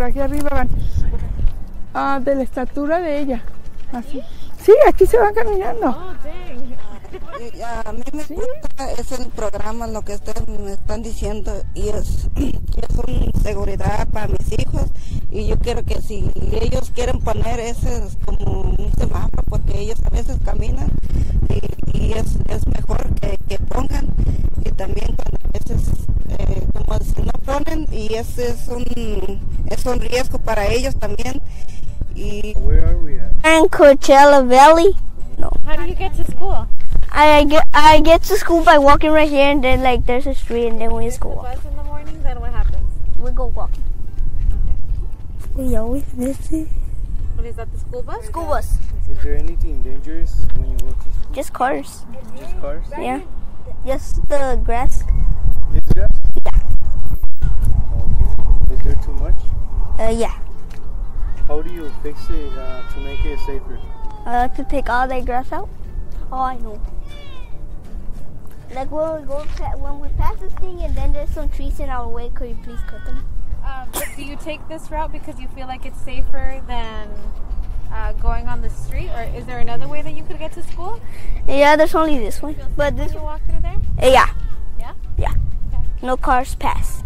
aquí arriba van. De la estatura de ella. Así. Sí, aquí se van caminando. Oh, dang. A mí me gusta es el programa, lo que ustedes me están diciendo, y es una seguridad para mis hijos, y yo quiero que si ellos quieren poner ese es como un semáforo, porque ellos a veces caminan y es mejor que pongan, y también cuando a veces como si no ponen, y ese es un riesgo para ellos también. Y Where are we at? In Coachella Valley. No. How do you get to school? I get to school by walking right here, and then like there's a street, and then we just go The walk. bus in the morning, then what happens? We go walking. We always miss it. What is that, the school bus? School bus. Is there anything dangerous when you go to school? Just cars. Just cars? Yeah. Just the grass. Is that? Yeah. Okay. Is there too much? Yeah. How do you fix it to make it safer? To take all that grass out. Oh, I know. Like when we pass this thing, and then there's some trees in our way, could you please cut them? But do you take this route because you feel like it's safer than going on the street, or is there another way that you could get to school? Yeah, there's only this one. But this Can you walk through there? Yeah. Yeah? Yeah. Okay. No cars pass.